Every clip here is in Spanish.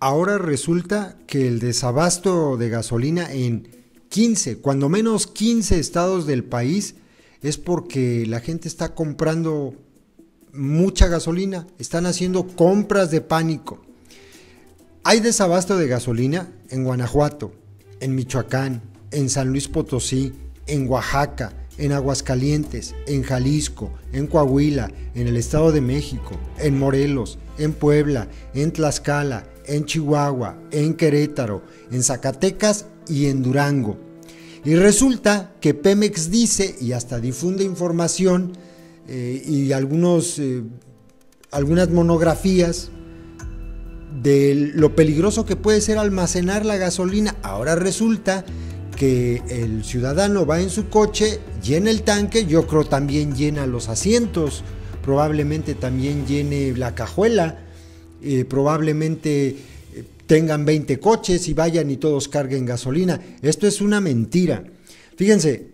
Ahora resulta que el desabasto de gasolina en 15, cuando menos 15 estados del país, es porque la gente está comprando mucha gasolina, están haciendo compras de pánico. Hay desabasto de gasolina en Guanajuato, en Michoacán, en San Luis Potosí, en Oaxaca, en Aguascalientes, en Jalisco, en Coahuila, en el Estado de México, en Morelos, en Puebla, en Tlaxcala, en Chihuahua, en Querétaro, en Zacatecas y en Durango. Y resulta que Pemex dice, y hasta difunde información y algunas monografías de lo peligroso que puede ser almacenar la gasolina. Ahora resulta que el ciudadano va en su coche, llena el tanque, yo creo también llena los asientos, probablemente también llene la cajuela, probablemente tengan 20 coches y vayan y todos carguen gasolina. Esto es una mentira. Fíjense,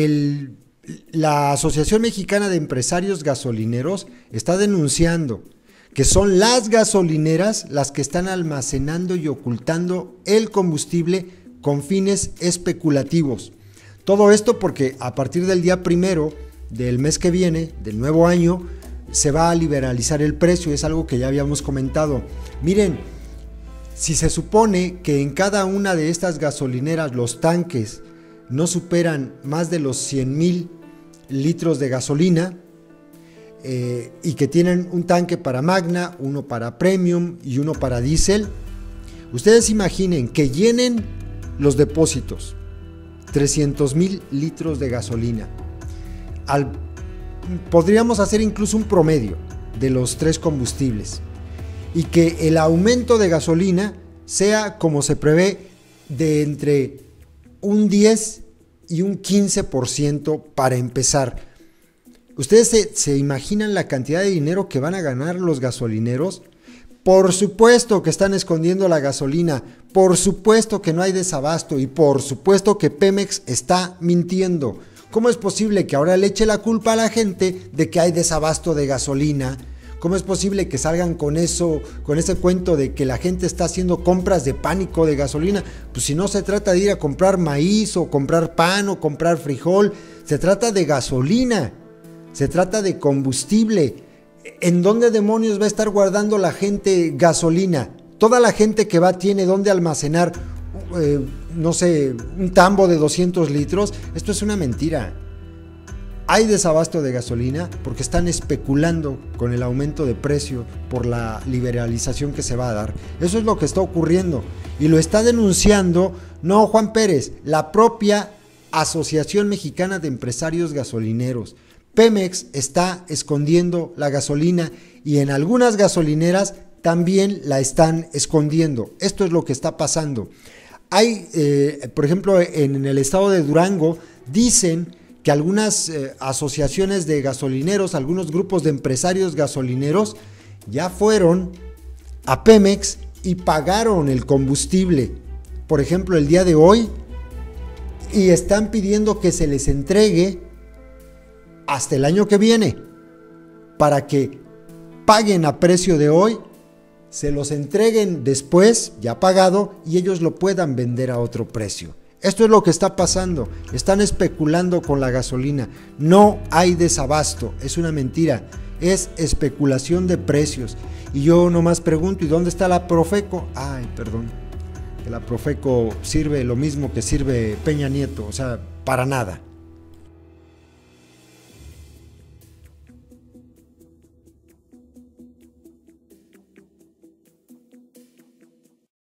la Asociación Mexicana de Empresarios Gasolineros está denunciando que son las gasolineras las que están almacenando y ocultando el combustible con fines especulativos. Todo esto porque a partir del día 1 del mes que viene, del nuevo año, se va a liberalizar el precio. Es algo que ya habíamos comentado. Miren, si se supone que en cada una de estas gasolineras los tanques no superan más de los 100,000 litros de gasolina, y que tienen un tanque para Magna, uno para Premium y uno para Diesel, ustedes imaginen que llenen los depósitos, 300,000 litros de gasolina. Podríamos hacer incluso un promedio de los tres combustibles y que el aumento de gasolina sea, como se prevé, de entre un 10 y un 15% para empezar. ¿Ustedes se imaginan la cantidad de dinero que van a ganar los gasolineros? Por supuesto que están escondiendo la gasolina, por supuesto que no hay desabasto y por supuesto que Pemex está mintiendo. ¿Cómo es posible que ahora le eche la culpa a la gente de que hay desabasto de gasolina? ¿Cómo es posible que salgan con eso, con ese cuento de que la gente está haciendo compras de pánico de gasolina? Pues si no se trata de ir a comprar maíz o comprar pan o comprar frijol, se trata de gasolina. Se trata de combustible. ¿En dónde demonios va a estar guardando la gente gasolina? Toda la gente que va tiene dónde almacenar, no sé, un tambo de 200 litros. Esto es una mentira. Hay desabasto de gasolina porque están especulando con el aumento de precio por la liberalización que se va a dar. Eso es lo que está ocurriendo y lo está denunciando, no Juan Pérez, la propia Asociación Mexicana de Empresarios Gasolineros. Pemex está escondiendo la gasolina y en algunas gasolineras también la están escondiendo. Esto es lo que está pasando. Hay, por ejemplo, en el estado de Durango, dicen que algunas asociaciones de gasolineros, algunos grupos de empresarios gasolineros ya fueron a Pemex y pagaron el combustible. Por ejemplo, el día de hoy, y están pidiendo que se les entregue hasta el año que viene, para que paguen a precio de hoy, se los entreguen después, ya pagado, y ellos lo puedan vender a otro precio. Esto es lo que está pasando, están especulando con la gasolina, no hay desabasto, es una mentira, es especulación de precios. Y yo nomás pregunto, ¿y dónde está la Profeco? Ay, perdón, que la Profeco sirve lo mismo que sirve Peña Nieto, o sea, para nada.